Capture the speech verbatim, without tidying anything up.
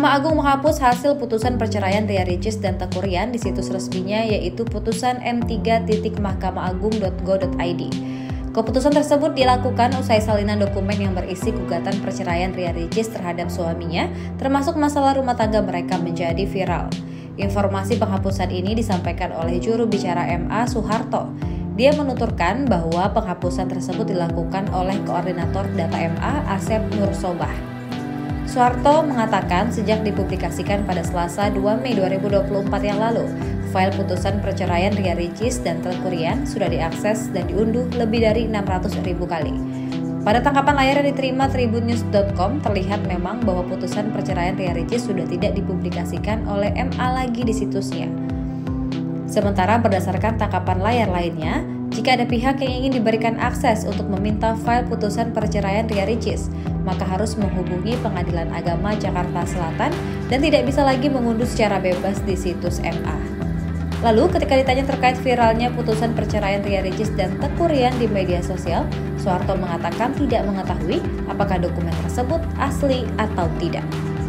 Mahkamah Agung menghapus hasil putusan perceraian Ria Ricis dan Teuku Ryan di situs resminya yaitu putusan m tiga titik mahkamah agung titik go titik i d. Keputusan tersebut dilakukan usai salinan dokumen yang berisi gugatan perceraian Ria Ricis terhadap suaminya, termasuk masalah rumah tangga mereka menjadi viral. Informasi penghapusan ini disampaikan oleh juru bicara M A Soeharto. Dia menuturkan bahwa penghapusan tersebut dilakukan oleh Koordinator Data M A Asep Nursobah. Soeharto mengatakan sejak dipublikasikan pada Selasa dua Mei dua ribu dua puluh empat yang lalu, file putusan perceraian Ria Ricis dan Teuku Ryan sudah diakses dan diunduh lebih dari enam ratus ribu kali. Pada tangkapan layar yang diterima tribunnews titik com terlihat memang bahwa putusan perceraian Ria Ricis sudah tidak dipublikasikan oleh M A lagi di situsnya. Sementara berdasarkan tangkapan layar lainnya, jika ada pihak yang ingin diberikan akses untuk meminta file putusan perceraian Ria Ricis, maka harus menghubungi Pengadilan Agama Jakarta Selatan dan tidak bisa lagi mengunduh secara bebas di situs M A. Lalu ketika ditanya terkait viralnya putusan perceraian Ria Ricis dan Teuku Ryan di media sosial, Soeharto mengatakan tidak mengetahui apakah dokumen tersebut asli atau tidak.